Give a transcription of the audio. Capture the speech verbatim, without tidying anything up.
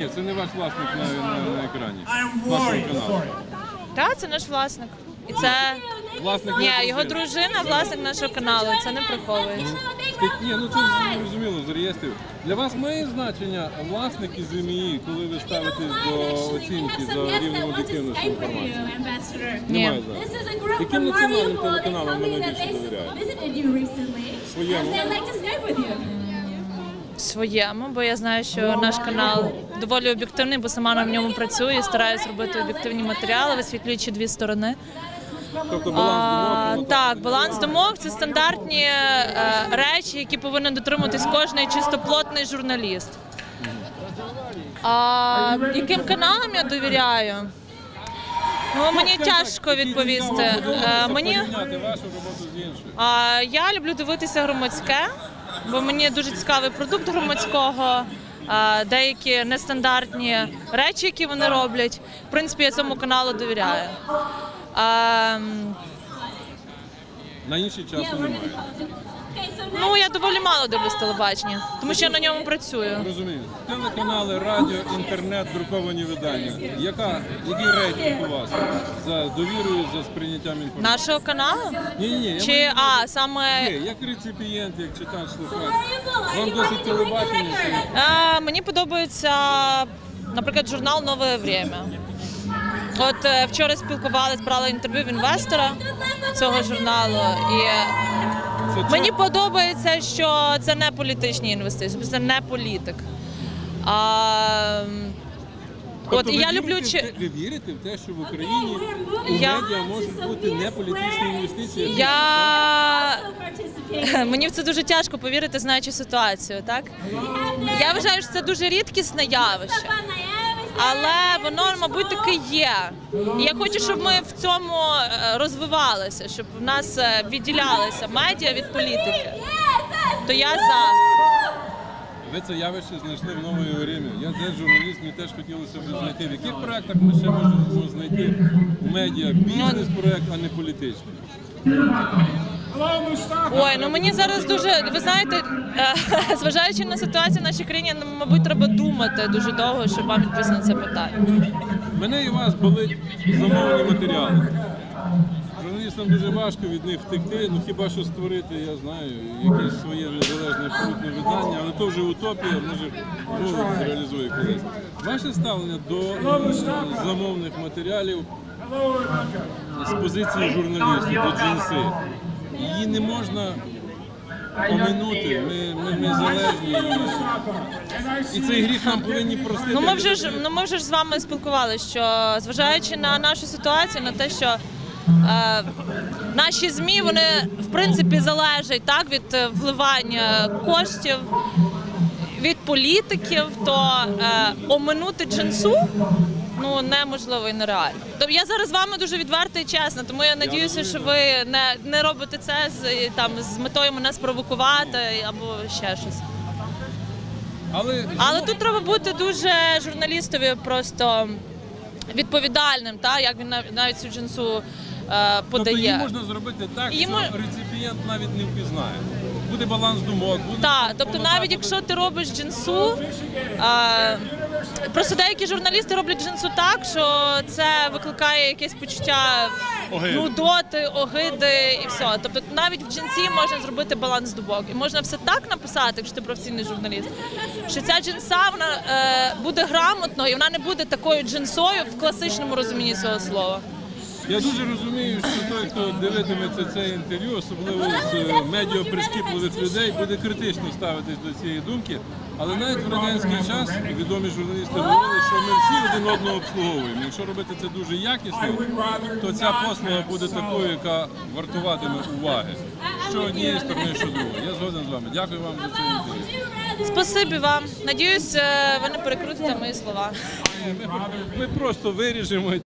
Це не ваш власник на, на, на екрані вашого каналу? Так, це наш власник. І це... Власник Ні, не його дружина, власник нашого каналу, це не приховується. Ні, ну це зрозуміло з реєстрів. Для вас має значення власник із ЗМІ, коли ви ставитесь до оцінки за рівнем об'єктивності інформації? Немає зараз. Яким національним телеканалам ви найбільше довіряєте? Своєму? Своєму, бо я знаю, що наш канал доволі об'єктивний, бо сама на ньому працюю і стараюсь робити об'єктивні матеріали, висвітлюючи дві сторони. Тобто баланс думок? Так, баланс думок – це стандартні е, речі, які повинен дотримуватись кожний чистоплотний журналіст. А яким каналам я довіряю? Ну, мені тяжко відповісти. Е, мені... А, я люблю дивитися громадське, бо мені дуже цікавий продукт громадського, а, деякі нестандартні речі, які вони роблять. В принципі, я цьому каналу довіряю. А, на інший часу немає. Ну, я доволі мало дивлюсь телебачення, тому що я на ньому працюю. Розумію. Телеканали, радіо, інтернет, друковані видання. Яка, який рейтинг у вас за довірою, за сприйняттям інформації? Нашого каналу? Ні-ні-ні. Чи, а, саме... Ви, як реципієнт, як читач, слухач. Вам досить телебачення? А, мені подобається, наприклад, журнал «Нове время». От е, вчора спілкувалися, брали інтерв'ю в інвестора цього журналу, і це мені подобається, що це не політичні інвестиції, це не політик. А, тобто от, ви, я вірите люблю, в те, ви вірите в те, що в Україні у я... медіа можуть бути не політичні інвестиції? Я... Мені в це дуже тяжко повірити, знаючи ситуацію, так? Я вважаю, що це дуже рідкісне явище. Але воно, мабуть, таки є. І я хочу, щоб ми в цьому розвивалися, щоб в нас відділялися медіа від політики. То я за. Ви це явище знайшли в новому время. Я теж журналіст, мені теж хотілося б знайти. В яких проєктах ми ще можемо знайти медіа бізнес-проєкт, а не політичний? Ой, ну мені зараз дуже, ви знаєте, зважаючи на ситуацію в нашій країні, мабуть, треба думати дуже довго, щоб вам відповісти на це питання. Мене і вас болить замовлені матеріали. Журналістам дуже важко від них втекти, ну хіба що створити, я знаю, якесь своє незалежне абсолютне видання, але то вже утопія, може, Бог реалізує колись. Ваше ставлення до замовних матеріалів з позиції журналістів, до джинси. Її не можна оминути, ми, ми, ми залежні. І, і цей гріх нам повинні простити. Ну ми вже ж, ну, ми вже ж з вами спілкувалися, що зважаючи на нашу ситуацію, на те, що е, наші ЗМІ, вони в принципі залежать так, від вливання коштів, від політиків, то е, оминути джинсу ну, неможливо і нереально. Тобто я зараз з вами дуже відверта і чесна, тому я сподіваюся, що ви не, не робите це з, там, з метою мене спровокувати або ще щось. Але, Але тут треба бути дуже журналістові просто відповідальним, та, як він навіть цю джинсу е, подає. Тобто її можна зробити так, її що мож... реципієнт навіть не впізнає. Буде баланс думок. Буде так, тобто навіть якщо ти робиш джинсу, е, просто деякі журналісти роблять джинсу так, що це викликає якесь почуття Огиди. нудоти, огиди і все. Тобто навіть в джинсі можна зробити баланс думок. І можна все так написати, якщо ти професійний журналіст, що ця джинса вона, е, буде грамотною і вона не буде такою джинсою в класичному розумінні цього слова. Я дуже розумію, що той, хто дивитиметься це інтерв'ю, особливо з медіаприскіпливих людей, буде критично ставитись до цієї думки. Але навіть в радянський час відомі журналісти говорили, що ми всі один одного обслуговуємо. Якщо робити це дуже якісно, то ця послуга буде такою, яка вартуватиме уваги. Що однієї сторони, що другої. Я згоден з вами. Дякую вам за це інтерв'ю. Спасибі вам. Надіюсь, ви не перекрутите мої слова. Ми, ми просто виріжемо.